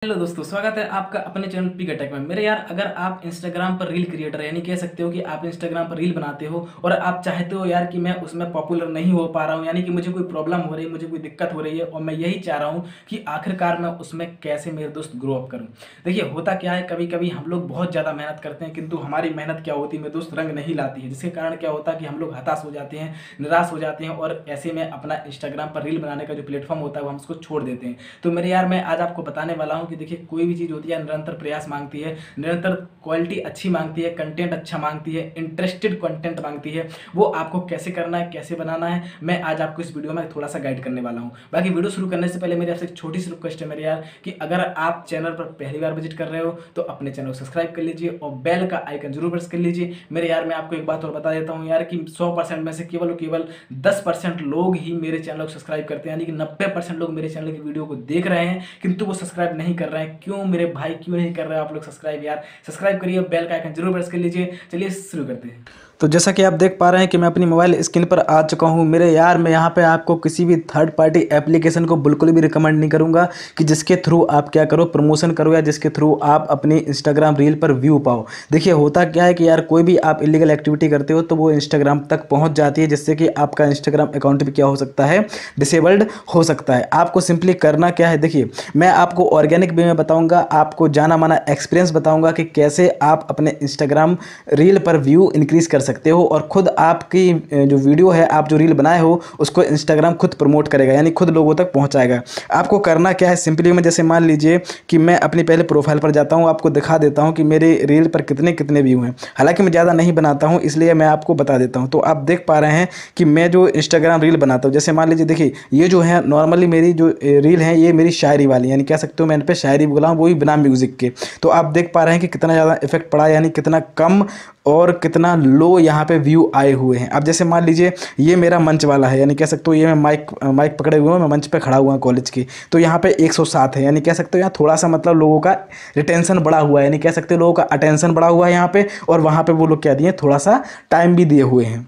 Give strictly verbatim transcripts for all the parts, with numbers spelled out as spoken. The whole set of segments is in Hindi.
हेलो दोस्तों, स्वागत है आपका अपने चैनल पिक अटैक में। मेरे यार, अगर आप इंस्टाग्राम पर रील क्रिएटर यानी कह सकते हो कि आप इंस्टाग्राम पर रील बनाते हो और आप चाहते हो यार कि मैं उसमें पॉपुलर नहीं हो पा रहा हूं, यानी कि मुझे कोई प्रॉब्लम हो रही है, मुझे कोई दिक्कत हो रही है और मैं यही चाह रहा हूं कि आखिरकार मैं उसमें कैसे मेरे दोस्त ग्रो अप करूं। देखिए, होता क्या है, कभी कभी हम लोग बहुत ज़्यादा मेहनत करते हैं किंतु हमारी मेहनत क्या होती है मेरे दोस्त, रंग नहीं लाती है, जिसके कारण क्या होता है कि हम लोग हताश हो जाते हैं, निराश हो जाते हैं और ऐसे में अपना इंस्टाग्राम पर रील बनाने का जो प्लेटफॉर्म होता है वो हम उसको छोड़ देते हैं। तो मेरे यार, मैं आज आपको बताने वाला हूँ कि देखिए, कोई भी चीज़ होती है निरंतर प्रयास मांगती है, निरंतर क्वालिटी अच्छी मांगती है, कंटेंट अच्छा मांगती है, इंटरेस्टेड कंटेंट मांगती है। वो आपको कैसे करना है, कैसे बनाना है, मैं आज आपको इस वीडियो में थोड़ा सा गाइड करने वाला हूं। बाकी वीडियो शुरू करने से पहले मेरी आपसे एक छोटी सी रिक्वेस्ट है मेरे यार, कि अगर आप चैनल पर पहली बार विजिट कर रहे हो तो अपने चैनल को सब्सक्राइब कर लीजिए और बेल का आइकन जरूर प्रेस कर लीजिए। मेरे यार, मैं आपको एक बात और बता देता हूँ यार, कि सौ परसेंट में से केवल और केवल दस परसेंट लोग ही मेरे चैनल को सब्सक्राइब करते हैं, यानी कि नब्बे परसेंट लोग मेरे चैनल की वीडियो को देख रहे हैं किंतु वो सब्सक्राइब नहीं कर रहे हैं। क्यों मेरे भाई, क्यों नहीं कर रहे हो आप लोग सब्सक्राइब? यार सब्सक्राइब करिए, बेल का आइकन जरूर प्रेस कर लीजिए। चलिए शुरू करते हैं। तो जैसा कि आप देख पा रहे हैं कि मैं अपनी मोबाइल स्क्रीन पर आ चुका हूं। मेरे यार, मैं यहाँ पे आपको किसी भी थर्ड पार्टी एप्लीकेशन को बिल्कुल भी रिकमेंड नहीं करूंगा कि जिसके थ्रू आप क्या करो, प्रमोशन करो, या जिसके थ्रू आप अपनी इंस्टाग्राम रील पर व्यू पाओ। देखिए, होता क्या है कि यार, कोई भी आप इलीगल एक्टिविटी करते हो तो वो इंस्टाग्राम तक पहुँच जाती है, जिससे कि आपका इंस्टाग्राम अकाउंट भी क्या हो सकता है, डिसेबल्ड हो सकता है। आपको सिंपली करना क्या है, देखिए, मैं आपको ऑर्गेनिक वे में बताऊँगा, आपको जाना माना एक्सपीरियंस बताऊँगा कि कैसे आप अपने इंस्टाग्राम रील पर व्यू इंक्रीज कर सकते हो और खुद आपकी जो वीडियो है, आप जो रील बनाए हो, उसको इंस्टाग्राम खुद प्रमोट करेगा, यानी खुद लोगों तक पहुंचाएगा। आपको करना क्या है, सिंपली में जैसे मान लीजिए कि मैं अपनी पहले प्रोफाइल पर जाता हूं, आपको दिखा देता हूं कि मेरे रील पर कितने कितने व्यू हैं। हालांकि मैं ज़्यादा नहीं बनाता हूं, इसलिए मैं आपको बता देता हूं। तो आप देख पा रहे हैं कि मैं जो इंस्टाग्राम रील बनाता हूँ, जैसे मान लीजिए, देखिए, ये जो है नॉर्मली मेरी जो रील है, ये मेरी शायरी वाली, यानी कह सकते हो मैं इन पर शायरी बोला हूँ, वो भी बिना म्यूज़िक के। तो आप देख पा रहे हैं कि कितना ज़्यादा इफेक्ट पड़ा, यानी कितना कम और कितना लो यहाँ पे व्यू आए हुए हैं। अब जैसे मान लीजिए, ये मेरा मंच वाला है, यानी कह सकते हो ये मैं माइक माइक पकड़े हुए हूँ, मैं मंच पे खड़ा हुआ हूँ कॉलेज की। तो यहाँ पे एक सौ सात है, यानी कह सकते हो यहाँ थोड़ा सा मतलब लोगों का रिटेंशन बढ़ा हुआ है, यानी कह सकते हो लोगों का अटेंशन बढ़ा हुआ है यहाँ पे। और वहाँ पे वो लोग क्या दिए, थोड़ा सा टाइम भी दिए हुए हैं।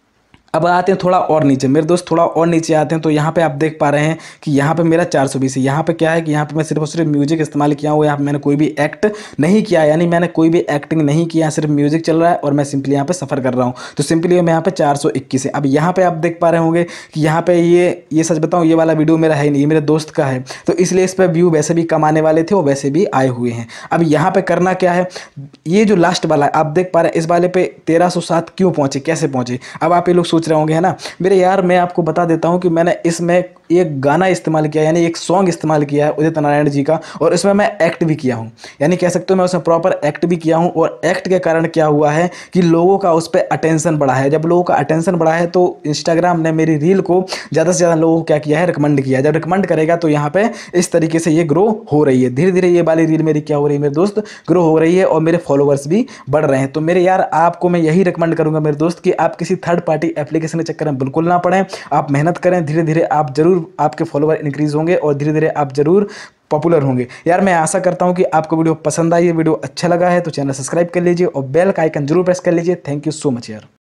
अब आते हैं थोड़ा और नीचे, मेरे दोस्त थोड़ा और नीचे आते हैं, तो यहाँ पे आप देख पा रहे हैं कि यहाँ पे मेरा चार सौ बीस है। यहाँ पे क्या है कि यहाँ पे मैं सिर्फ और सिर्फ म्यूजिक इस्तेमाल किया हूँ, यहाँ पे मैंने कोई भी एक्ट नहीं किया, यानी मैंने कोई भी एक्टिंग नहीं किया, सिर्फ म्यूजिक चल रहा है और मैं सिंपली यहाँ पे सफ़र कर रहा हूँ। तो सिंपली मैं यहाँ पे चार सौ इक्कीस है। अब यहाँ पे आप देख पा रहे होंगे कि यहाँ पे ये ये सच बताऊँ, ये वाला वीडियो मेरा है नहीं, ये मेरे दोस्त का है, तो इसलिए इस पर व्यू वैसे भी कम आने वाले थे और वैसे भी आए हुए हैं। अब यहाँ पे करना क्या है, ये जो लास्ट वाला है आप देख पा रहे हैं, इस वाले पे तेरह सौ सात क्यों पहुंचे, कैसे पहुंचे? अब आप ये लोग सोच रहे होंगे, है ना। मेरे यार, मैं आपको बता देता हूं कि मैंने इसमें एक गाना इस्तेमाल किया, यानी एक सॉन्ग इस्तेमाल किया है उदित नारायण जी का, और इसमें मैं एक्ट भी किया हूं, यानी कह सकते हो मैं उसमें प्रॉपर एक्ट भी किया हूं। और एक्ट के कारण क्या हुआ है कि लोगों का उस पर अटेंशन बढ़ा है। जब लोगों का अटेंशन बढ़ा है तो इंस्टाग्राम ने मेरी रील को ज़्यादा से ज़्यादा लोगों को क्या किया है, रिकमेंड किया है। जब रिकमेंड करेगा तो यहाँ पे इस तरीके से ये ग्रो हो रही है, धीरे धीरे ये वाली रील मेरी क्या हो रही है मेरे दोस्त, ग्रो हो रही है और मेरे फॉलोवर्स भी बढ़ रहे हैं। तो मेरे यार, आपको मैं यही रिकमेंड करूंगा मेरे दोस्त कि आप किसी थर्ड पार्टी एप्लीकेशन के चक्कर में बिल्कुल ना पड़ें। आप मेहनत करें, धीरे धीरे आप जरूर, आपके फॉलोवर इंक्रीज होंगे और धीरे धीरे आप जरूर पॉपुलर होंगे। यार, मैं आशा करता हूं कि आपको वीडियो पसंद आई है, वीडियो अच्छा लगा है तो चैनल सब्सक्राइब कर लीजिए और बेल का आइकन जरूर प्रेस कर लीजिए। थैंक यू सो मच यार।